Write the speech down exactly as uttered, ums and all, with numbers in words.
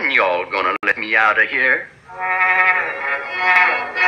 When y'all gonna let me out of here?